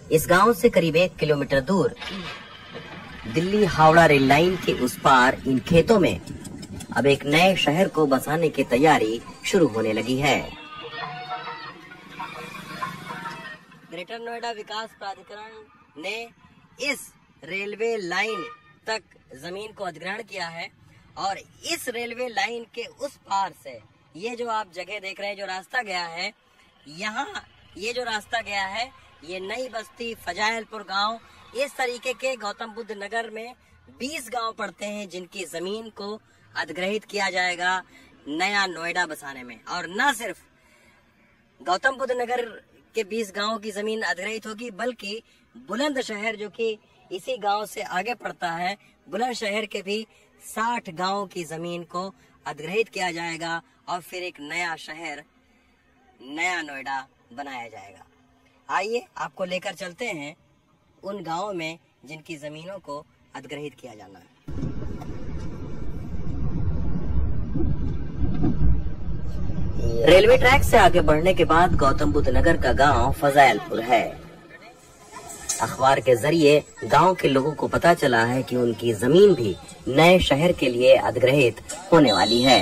इस गांव से करीब 1 किलोमीटर दूर दिल्ली हावड़ा रेल लाइन के उस पार इन खेतों में अब एक नए शहर को बसाने की तैयारी शुरू होने लगी है। ग्रेटर नोएडा विकास प्राधिकरण ने इस रेलवे लाइन तक जमीन को अधिग्रहण किया है और इस रेलवे लाइन के उस पार से ये जो आप जगह देख रहे हैं, जो रास्ता गया है, यहाँ ये जो रास्ता गया है, ये नई बस्ती, फजाइलपुर गांव, इस तरीके के गौतम बुद्ध नगर में 20 गांव पड़ते हैं जिनकी जमीन को अधिग्रहित किया जाएगा नया नोएडा बसाने में। और न सिर्फ गौतम बुद्ध नगर के 20 गांव की जमीन अधिग्रहित होगी, बल्कि बुलंदशहर जो कि इसी गांव से आगे पड़ता है, बुलंदशहर के भी 60 गांव की जमीन को अधिग्रहित किया जाएगा और फिर एक नया शहर, नया नोएडा बनाया जाएगा। आइए आपको लेकर चलते हैं उन गांवों में जिनकी जमीनों को अधिग्रहित किया जाना है। रेलवे ट्रैक से आगे बढ़ने के बाद गौतम बुद्ध नगर का गांव फजाइलपुर है। अखबार के जरिए गांव के लोगों को पता चला है कि उनकी जमीन भी नए शहर के लिए अधिग्रहित होने वाली है।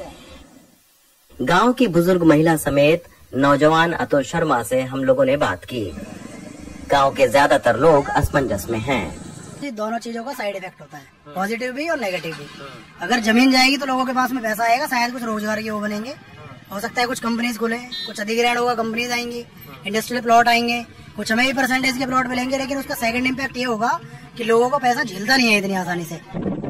गांव की बुजुर्ग महिला समेत नौजवान अतुल शर्मा से हम लोगों ने बात की। गांव के ज्यादातर लोग असमंजस में हैं। दोनों चीजों का साइड इफेक्ट होता है, पॉजिटिव भी और नेगेटिव भी। अगर जमीन जाएगी तो लोगों के पास में पैसा आएगा, शायद कुछ रोजगार के वो बनेंगे, हो सकता है कुछ कंपनीज खुले, कुछ अधिग्रहण होगा, कंपनीज आएंगी, इंडस्ट्रियल प्लॉट आएंगे, कुछ हमें भी परसेंटेज के प्लॉट मिलेंगे। लेकिन उसका सेकंड इम्पैक्ट ये होगा कि लोगों को पैसा झेलता नहीं है इतनी आसानी से।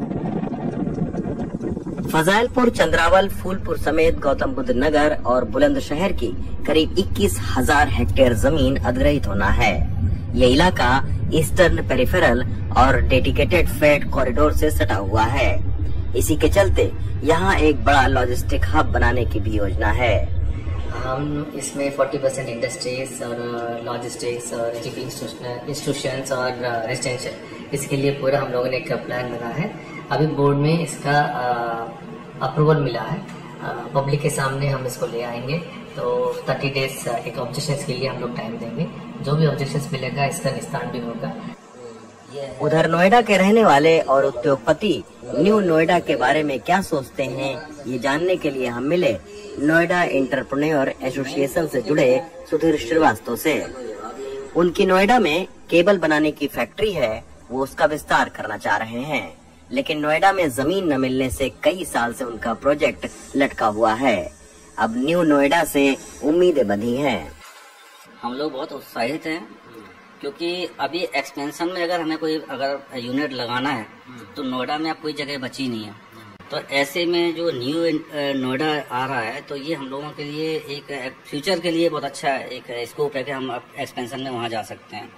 फजाइलपुर, चंद्रावल, फूलपुर समेत गौतम बुद्ध नगर और बुलंदशहर की करीब 21,000 हेक्टेयर जमीन अधिग्रहित होना है। ये इलाका ईस्टर्न पेरिफेरल और डेडिकेटेड फ्रेट कॉरिडोर से सटा हुआ है। इसी के चलते यहाँ एक बड़ा लॉजिस्टिक हब बनाने की भी योजना है। हम इसमें 40% इंडस्ट्रीज और लॉजिस्टिक्स और एजुकेशन इंस्टीट्यूशंस और रेजिडेंशियल, इसके लिए पूरा हम लोगों ने एक प्लान बना है। अभी बोर्ड में इसका अप्रूवल मिला है, पब्लिक के सामने हम इसको ले आएंगे। तो 30 डेज एक ऑब्जेक्शंस के लिए हम लोग टाइम देंगे। जो भी ऑब्जेक्शंस मिलेगा इसका निस्तारण भी होगा। उधर नोएडा के रहने वाले और उद्योगपति न्यू नोएडा के बारे में क्या सोचते हैं, ये जानने के लिए हम मिले नोएडा एंटरप्रेन्योर एसोसिएशन से जुड़े सुधीर श्रीवास्तव से। उनकी नोएडा में केबल बनाने की फैक्ट्री है, वो उसका विस्तार करना चाह रहे हैं, लेकिन नोएडा में जमीन न मिलने से कई साल से उनका प्रोजेक्ट लटका हुआ है। अब न्यू नोएडा से उम्मीदें बंधी हैं। हम लोग बहुत उत्साहित हैं क्योंकि अभी एक्सपेंशन में अगर यूनिट लगाना है तो नोएडा में अब कोई जगह बची नहीं है। तो ऐसे में जो न्यू नोएडा आ रहा है तो ये हम लोगों के लिए एक फ्यूचर के लिए बहुत अच्छा एक स्कोप है कि हम एक्सपेंशन में वहाँ जा सकते हैं।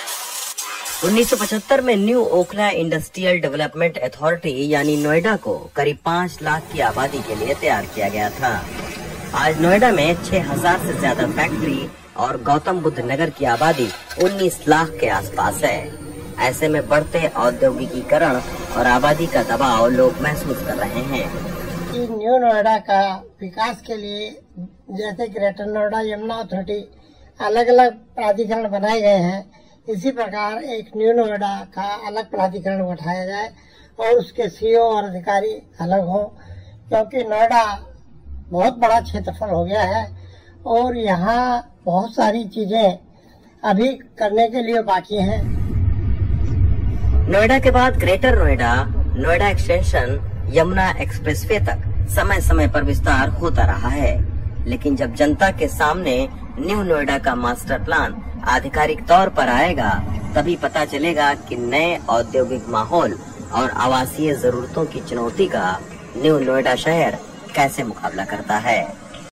1975 में new Okhla industrial development authority यानी नोएडा को करीब 5 लाख की आबादी के लिए तैयार किया गया था। आज नोएडा में 6,000 से ज्यादा फैक्ट्री और गौतम बुद्ध नगर की आबादी 19 लाख के आसपास है। ऐसे में बढ़ते औद्योगिकीकरण और आबादी का दबाव लोग महसूस कर रहे हैं। न्यू नोएडा का विकास के लिए जैसे ग्रेटर नोएडा यमुना अथॉरिटी अलग अलग प्राधिकरण बनाए गए हैं, इसी प्रकार एक न्यू नोएडा का अलग प्राधिकरण बैठाया जाए और उसके सीईओ और अधिकारी अलग हो, क्योंकि नोएडा बहुत बड़ा क्षेत्रफल हो गया है और यहाँ बहुत सारी चीजें अभी करने के लिए बाकी हैं। नोएडा के बाद greater Noida, Noida extension, Yamuna expressway तक समय समय पर विस्तार होता रहा है, लेकिन जब जनता के सामने न्यू नोएडा का मास्टर प्लान आधिकारिक तौर पर आएगा तभी पता चलेगा कि नए औद्योगिक माहौल और आवासीय जरूरतों की चुनौती का न्यू नोएडा शहर कैसे मुकाबला करता है।